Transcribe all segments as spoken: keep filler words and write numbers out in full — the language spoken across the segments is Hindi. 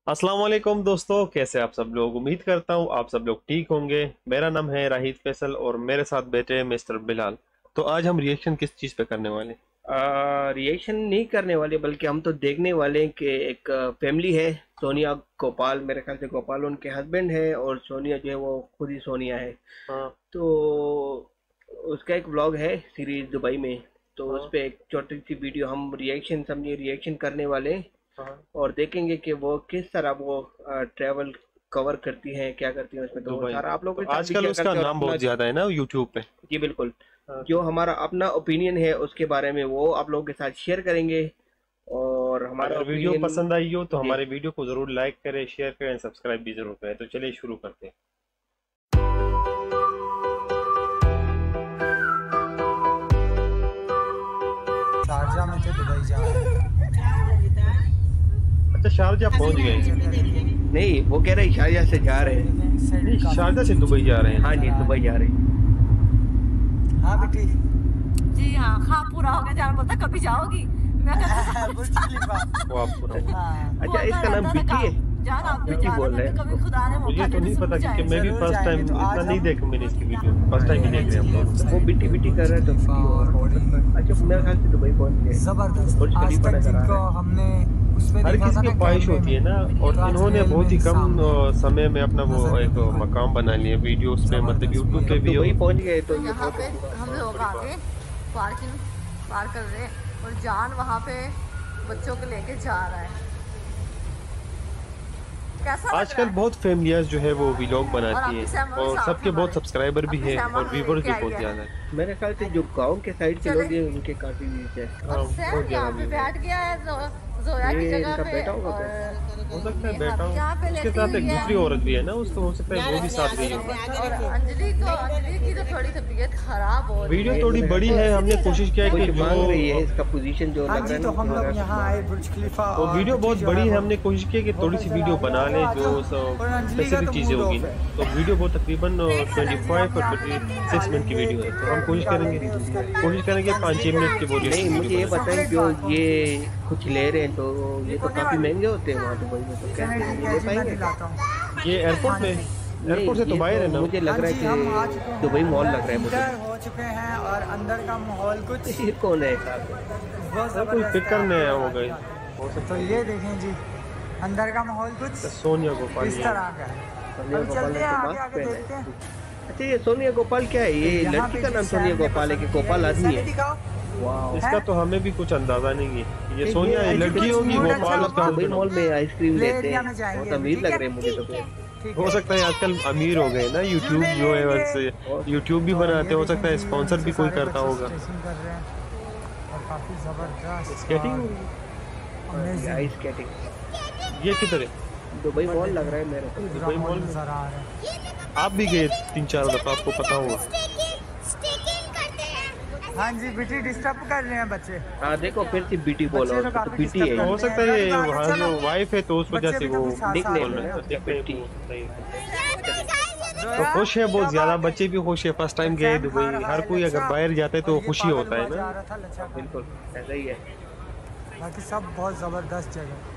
अस्सलाम वालेकुम दोस्तों, कैसे आप सब लोग। उम्मीद करता हूँ आप सब लोग ठीक होंगे। मेरा नाम है राहिद फैसल और मेरे साथ बैठे हैं मिस्टर बिलाल। तो आज हम रिएक्शन किस चीज़ पे करने वाले हैं? रिएक्शन नहीं करने वाले बल्कि हम तो देखने वाले हैं कि एक फैमिली है। सोनिया गोपाल, मेरे ख्याल से गोपाल उनके हस्बैंड है और सोनिया जो है वो खुद ही सोनिया है। हाँ तो उसका एक व्लॉग है सीरीज दुबई में। तो हाँ उस पे एक छोटी सी वीडियो हम रिएक्शन समझिए रिएक्शन करने वाले हैं हाँ। और देखेंगे कि वो किस तरह वो ट्रैवल कवर करती हैं, क्या करती हैं उसमें। तो वो दुबई। सारा आप तो लोगों के साथ भी आजकल शेयर उसका करते हैं और नाम अपना। बहुत ज़्यादा है ना यूट्यूब पे। जी बिल्कुल। हाँ, जो तो हमारा अपना ओपिनियन है उसके बारे में वो आप लोगों के साथ शेयर करेंगे और हमारा अगर वीडियो ओपिनियन। पसंद आई हो तो जी हमारे वीडियो को ज़रूर लाइक करें, शेयर करें, सब्सक्राइब भी ज़रूर करें। तो चलिए शुरू करते हैं। शारजा में थे, दुबई जा रहे अच्छा, शारजा पहुंच गए? नहीं, वो कह रहे शारजा से जा रहे हैं। हैं। नहीं, शारजा से दुबई जा रहे हैं। हाँ जी, दुबई जा रहे हैं। हाँ बेटी। जी हाँ, खा पूरा हो गया। जान बोलता कभी जाओगी, मैं कहता बुर्ज खलीफा। वो आप पूरा। हाँ। अच्छा, इसका नाम बिटी है। जान आप भी बिटी जा बोल रहे रहे हैं, हैं। कभी खुदा ने मुझे मौका तो दे नहीं पता क्योंकि मैं भी जरूर फर्स्ट टाइम जाएंगे। तो आज इतना नहीं हम- देखा मैंने इसकी वीडियो। फर्स्ट टाइम ही देख रहे हैं हम लोग। वो बिटी बिटी कर रहे हैं तो बिटी और हो सकता है। अच्छा, मेरे ख्याल से दुबई पहुंच गए। जबरदस्त। बुर्ज आज खलीफा तक नजर आ जिनको रहा है। हमने उस पे हर देखा किसी था की ना ख्वाहिश कैमरे होती है में, ना, और तो आज इन्होंने रियल बहुत ही में कम सामने अ, समय में अपना वो नजर एक में दिखा। मकाम बना लिया वीडियोस पे, मतलब यूट्यूब पे भी। दुबई पहुंच गए तो ये यहाँ बहुत पे अच्छी बात हम लोग आगे पार्किंग पार कर रहे हैं और जान वहाँ पे बच्चों को लेके जा रहा है। कैसा लग आजकल रहा है? बहुत फैमिलियां जो है वो व्लॉग बनाती आपकी हैं सैमन और साथ सबके है बहुत हमारे। सब्सक्राइबर भी अपनी है सैमन और व्यूवर्स भी लेके आई बहुत है। ज़्यादा है। है। मेरे ख्याल से जो गांव के साइड के चले। लोग हैं उनके काफी व्यूज है। हाँ, और बहुत सैम यहाँ ज़्यादा पे views है। बैठ गया है जो- जोया की ये जगह इनका पे। बेटा होगा और हो सकता है ये बैठा हम यहाँ पे हो, उसके लेटी साथ एक हुई है। दूसरी औरत भी है ना, उसको हो सकता है वो भी साथ गई हो। और अंजलि को अंजलि की तो थोड़ी तबीयत खराब हो रही वीडियो है। थोड़ी बड़ी है, हमने कोशिश किया है कुछ कि मांग रही है, जो इसका पोजीशन जो हाँ लग रहा जी, है तो ना, हम लग रहा लोग है यहाँ आए बुर्ज खलीफा वो और वीडियो बिटी बहुत जो बड़ी है। वो हमने कोशिश की कि थोड़ी सी होटल वीडियो चला बना गया, लें तो जो आज और अंजलि का स्पेसिफिक तो चीज़ें मूड होगी। ऑफ है। तो वीडियो बहुत तकरीबन ट्वेंटी फाइव और सिक्स मिनट की वीडियो है, तो हम कोशिश करेंगे कोशिश करेंगे पाँच छः मिनट की बोलिए नहीं, मुझे ये वीडियो बनाएं। बताएं जो ये कुछ ले रहे हैं तो ये तो काफी महंगे होते हैं वहाँ दुबई में, तो कैसे चलिए ठीक ये है ले जी, मैं पाएंगे? दिलाता हूँ। ये एयरपोर्ट में एयरपोर्ट से नहीं, तो ये बाहर है ना। मुझे लग रहा हाँ जी, हम आ है चुके कि हैं। दुबई मॉल लग रहा है मुझे। अंदर हो चुके हैं और अंदर का माहौल कुछ ये कौन है साहब? बहुत हाँ, कोई जबरदस्त पिक है। करने आया होगा ये। हो सकता तो है ये देखें जी, अंदर का माहौल कुछ सोनिया गोपाल इस ये। तरह का है। सोनिया अभी गोपाल चलते ने हैं तो आगे मास्क आगे पहना देखते है। हैं। अच्छा, ये सोनिया गोपाल क्या है? ये यहाँ लड़की पे का जी नाम सैम सोनिया ने गोपाल है पसंद कि किया गोपाल ये आदमी सैम है? दिखाओ। वाह, इसका तो हमें भी कुछ अंदाजा नहीं है। ये ये सोनिया ये लड़की कुछ होगी, मूड गोपाल अच्छा उसका होगा। दुबई हस्बैंड मॉल होगा। में आइसक्रीम प्ले लेते एरिया हैं, में जाएंगे बहुत अभी, अमीर ठीक लग है? रहे हैं मुझे तो। ठीक हो है। सकता है आजकल अमीर हो गए ना, यूट्यूब झूले जो है लेंगे। वैसे यूट्यूब भी और बनाते हैं। हो ये सकता है देखें जी, स्पॉन्सर भी उनसे कोई सारे करता बच्चे होगा। स्ट्रेचिंग कर रहे हैं और काफी जबरदस्त स्केटिंग और amazing। आइस स्केटिंग ये किधर है? दुबई मॉल लग रहा है मेरे को। पूरा दुबई मॉल मॉल में। नजर आ रहा है। आप भी गए तीन चार दफा, आपको पता होगा। हाँ जी, बेटी डिस्टर्ब कर रहे हैं बच्चे। हाँ देखो, फिर से बीटी बोलो बच्चे तो तो काफी बीटी disturb है कर ये। हो सकता है ये आगे वहाँ चलो। वाइफ है तो उस वजह बच्चे से भी तो वो कुछ साथ दिख साथ नहीं बोल में रहे रहा हैं। है, बिट्टी। तो खुश है बहुत ज्यादा, बच्चे भी खुश है। फर्स्ट टाइम गए दुबई। हर कोई अगर बाहर जाता है तो खुशी होता है ना। बिल्कुल ऐसा ही है। बाकी सब बहुत जबरदस्त जगह।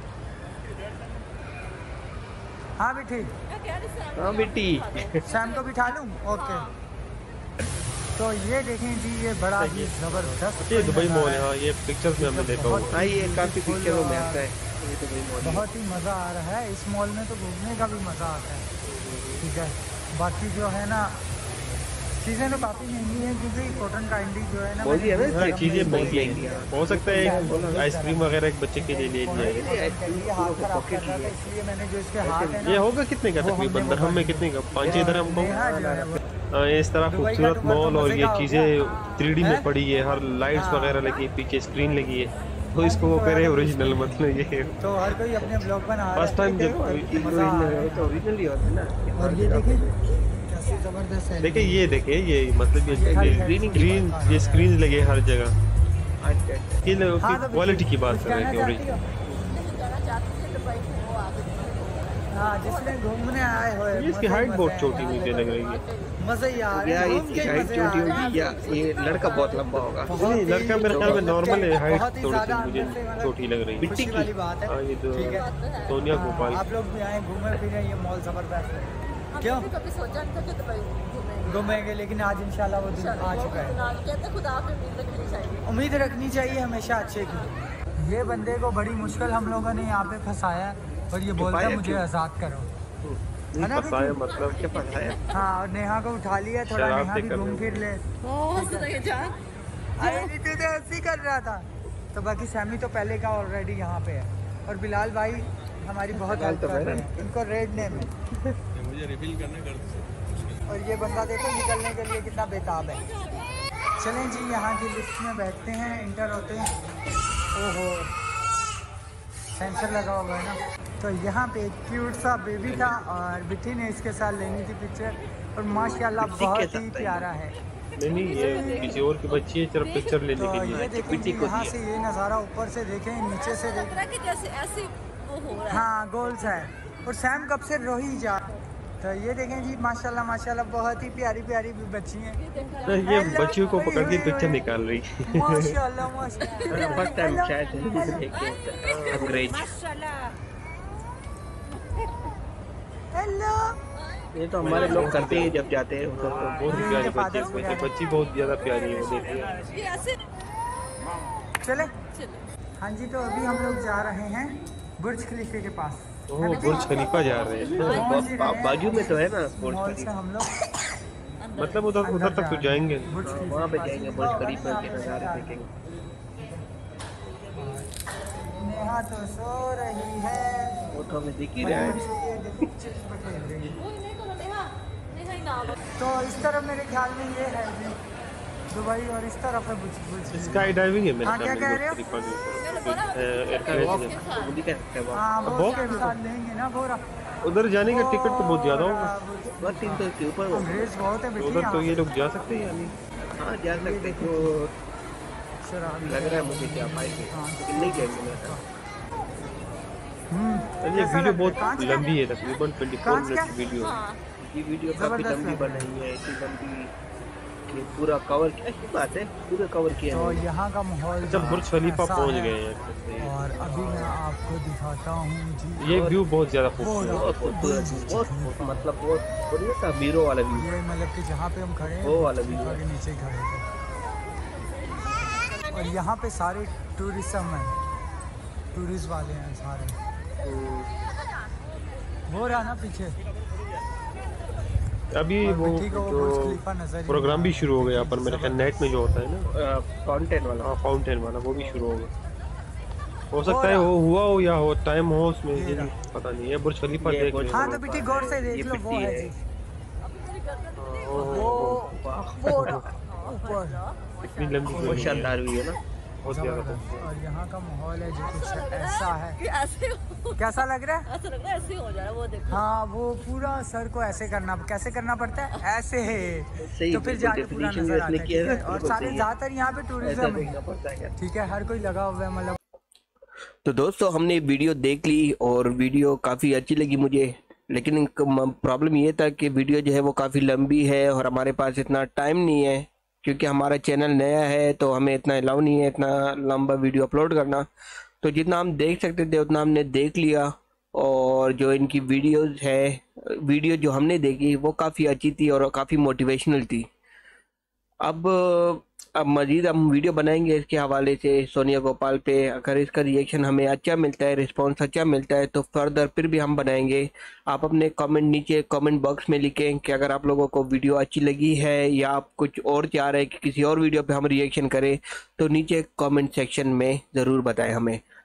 हाँ बेटी, हाँ बेटी। शाम को बिठा लूँ? ओके। तो ये देखें जी, ये बड़ा ही जबरदस्त ये दुबई मॉल है। हाँ, ये पिक्चर्स में हमने देखा होगा। हाँ, ये काफी पिक्चरों में आता है ये दुबई मॉल। बहुत ही मज़ा आ रहा है इस मॉल में, तो घूमने का भी मज़ा आता है। ठीक है, बाकी जो है ना चीज़ें तो काफ़ी महंगी हैं क्योंकि कॉटन कैंडी जो है ना बोलिए ना, हाँ, चीजें बहुत महंगी महंगी हैं। है। हो सकता है एक आइसक्रीम वगैरह एक बच्चे के लिए ले लिया है। ये हाथ खराब कर रहा था, इसलिए मैंने जो इसके हाथ है ना ये होगा कितने का वो हमने तकरीबन? वो दरहम में कर कितने का? पाँच छः दरहम को। नेहा जो है वो- हाँ, इस तरह दुबई का खूबसूरत टूर तो मॉल और मजे ये का हो चीज़ें गया। थ्री डी में हैं? पड़ी है, हर लाइट्स हाँ। वगैरह लगी है, पीछे स्क्रीन लगी है, तो इसको वो कह रहे हैं ओरिजिनल, मतलब ये तो हर कोई अपने ब्लॉग बना रहा है। फर्स्ट टाइम जब मज़ा आ रहा है। तो ओरिजिनल ही होता है ना। और ये देखिए कैसे जबरदस्त है। देखिए, ये देखिए, ये मतलब ये खाली ये ग्रीन ये स्क्रीन लगे हर जगह। अच्छा अच्छा। ये हाँ, तो क्वालिटी की बात कुछ कर रहे कहना थे चाहती ओरिजिनल। हो? जाना चाहती थी दुबई में, वो आ गई। हाँ जिसमें घूमने आए हुए इसकी हाइट बहुत छोटी मुझे लग रही है। मजे ही आ रहे या हैं, इसकी घूम के हाइट मजे आ छोटी रहे हैं। होगी या ये लड़का बहुत लंबा होगा। नहीं, लड़का मेरे ख्याल में नॉर्मल है, हाइट बहुत ही थोड़ी सी ज्यादा मुझे अंदर से मतलब छोटी लग रही है। खुशी वाली बात है। हाँ, ये जो ठीक है, सोनिया हाँ, गोपाल आप लोग भी आए घूमे फिरे, ये मॉल जबरदस्त है। क्यों हमने कभी सोचा नहीं था कि दुबई घूमेंगे। घूमेंगे, लेकिन आज इंशाल्लाह वो दिन आ चुका है। कहते हैं खुदा पे उम्मीद रखनी चाहिए। उम्मीद रखनी चाहिए हमेशा अच्छे की। ये बंदे को बड़ी मुश्किल हम लोगों ने यहाँ पे फंसाया और ये बोलता है मुझे आज़ाद करो, है ना फंसाया बिट्टू? मतलब क्या पता है? हाँ, और नेहा को उठा लिया, थोड़ा शराब नेहा भी देकर घूम ले। फिर ले। अरे जान अरे नीतू तो ऐसे ही कर रहा था। तो बाकी सैमी तो पहले का ऑलरेडी यहाँ पे है और बिलाल भाई हमारी बहुत हेल्प कर रहे हैं इनको रेडने में। मुझे रिवील करने कर और ये बंदा देखो निकलने के लिए कितना बेताब है। चलें जी, यहाँ की लिफ्ट में बैठते हैं, इंटर होते हैं। ओहो, सेंसर लगा हुआ है ना। तो यहाँ पे एक क्यूट सा बेबी था और बिट्टी ने इसके साथ लेनी थी पिक्चर और माशाल्लाह बहुत ही प्यारा है। नहीं नहीं, ये किसी और की बच्ची है, सिर्फ पिक्चर लेने तो के ये लिए। देखें जी, यहाँ से ये नज़ारा ऊपर से देखें, नीचे से देखें। तरह के जैसे ऐसे वो हो रहा है। हाँ, गोल्स है और सैम कब से रो ही जा। तो ये देखें जी, माशाल्लाह माशाल्लाह बहुत ही प्यारी प्यारी भी बच्ची हैं। तो ये बच्चियों को पकड़ के पिक्चर निकाल रही है। माशाल्लाह माशाल्लाह। फर्स्ट टाइम शायद देखे अंग्रेज। हेलो। ये तो हमारे लोग करते हैं जब जाते हैं उधर। बहुत ही प्यारी बच्ची है, वैसे बच्ची बहुत ज्यादा प्यारी है, वो देखिए। ये ऐसे चले। चले। हाँ जी, तो अभी हम लोग जा रहे हैं बुर्ज खलीफे के पास। ओह, बुर्ज खलीफा जा रहे हैं। पहुंच ही रहे हैं। बाजू में तो है ना बुर्ज मॉल से खलीफा। हम लोग मतलब उधर उधर तक तो जाएंगे। बुर्ज हाँ, खलीफे वहाँ पे के पास। जाएंगे, बुर्ज खलीफा के नज़ारे देखेंगे। नेहा तो सो रही है। वो तो हमें दिख ही रहा है। ये देखो, चिप्स पे खेल रही है। वो नहीं करो नेहा नेहा ही नाम है। तो इस तरफ मेरे ख्याल में ये है जी दुबई और इस तरफ है बुर्ज बुर्ज स्काई डाइविंग है मेरे हाँ, ख्याल क्या में कह रहे हो? बुर्ज खलीफा के ऊपर। मैंने बोला एयरक्राफ्ट वॉक में। वो दिखा सकते हैं वॉक। हाँ, वो बहुत के साथ लेंगे ना बोरा। उधर जाने का टिकट तो बहुत ज्यादा होगा, बस तीन सौ के ऊपर होगा। अंग्रेज बहुत है तो बेटी उधर तो यहाँ। ये लोग जा सकते हैं या नहीं? हाँ जा सकते तो शराबी लग रहा है मुझे जा पाएंगे, लेकिन नहीं जाएंगे मेरे साथ। हम्म, ये कैसा वीडियो लग- बहुत कांच का? लंबी है, तकरीबन चौबीस कांच का? मिनट की वीडियो है। हाँ ये वीडियो काफी जबरदस्त लंबी लग बन रहा है। रही है, इतनी लंबी कि पूरा कवर किया। अच्छी बात है, पूरा कवर किया तो है। यहाँ का माहौल जब बुर्ज खलीफा ऐसा पहुंच है। गए हैं अच्छे से। और अभी मैं आपको दिखाता हूँ जी। ये व्यू बहुत ज्यादा वो खूबसूरत रहा। बहुत खूबसूरत, बहुत बहुत मतलब बहुत बढ़िया था, हीरो वाला व्यू। ये मतलब कि जहाँ पे हम खड़े हैं वो वाला खलीफा व्यू के नीचे खड़े थे। और यहाँ पे सारे टूरिज्म हैं, टूरिस्ट वाले हैं सारे। वो रहा ना पीछे। अभी और वो मिट्टी को वो बुर्ज जो खलीफा नजर ही प्रोग्राम भी नहीं आ शुरू हो रहा। गया पर मेरे ख्याल नेट में जो होता है ना, फाउंटेन वाला। हाँ फाउंटेन वाला, वो भी शुरू हो गया। हो सकता है वो हुआ हो या हो टाइम हो उसमें, ये ये रहा। भी पता नहीं है। बुर्ज खलीफा ये देख बुर्ज लेंगे। हाँ, तो बेटी गौर से देख ये लो, वो मिट्टी है है। जी। ओह, वो वो रहा, ऊपर। इतनी लंबी बहुत वीडियो है, शानदार व्यू है ना। बहुत ज्यादा जबरदस्त। खूबसूरत। और यहाँ का माहौल है जो कुछ ऐसा है। कि ऐसे हो- कैसा लग रहा है? ऐसा लग रहा है ऐसे हो जा रहा है वो देखो। हाँ, वो पूरा सर को ऐसे करना, कैसे करना पड़ता है? ऐसे है। सही, तो फिर बिल्कुल जाके पूरा definition नजर आता जिसने है, किया ठीक है, है? और बिल्कुल सारे सही है। ज्यादातर यहाँ पे ऐसा टूरिज्म देखना है, पड़ता है क्या। ठीक है? हर कोई लगा हुआ है, मतलब तो दोस्तों हमने वीडियो देख ली और वीडियो काफ़ी अच्छी लगी मुझे, लेकिन प्रॉब्लम ये था कि वीडियो जो है वो काफ़ी लंबी है और हमारे पास इतना टाइम नहीं है, क्योंकि हमारा चैनल नया है तो हमें इतना अलाउ नहीं है इतना लंबा वीडियो अपलोड करना। तो जितना हम देख सकते थे उतना हमने देख लिया। और जो इनकी वीडियोस है, वीडियो जो हमने देखी वो काफ़ी अच्छी थी और काफ़ी मोटिवेशनल थी। अब अब मज़ीद हम वीडियो बनाएंगे इसके हवाले से सोनिया गोपाल पे। अगर इसका रिएक्शन हमें अच्छा मिलता है, रिस्पांस अच्छा मिलता है तो फर्दर फिर भी हम बनाएंगे। आप अपने कमेंट नीचे कमेंट बॉक्स में लिखें कि अगर आप लोगों को वीडियो अच्छी लगी है या आप कुछ और चाह रहे हैं कि किसी और वीडियो पे हम रिएक्शन करें, तो नीचे कमेंट सेक्शन में ज़रूर बताएं हमें।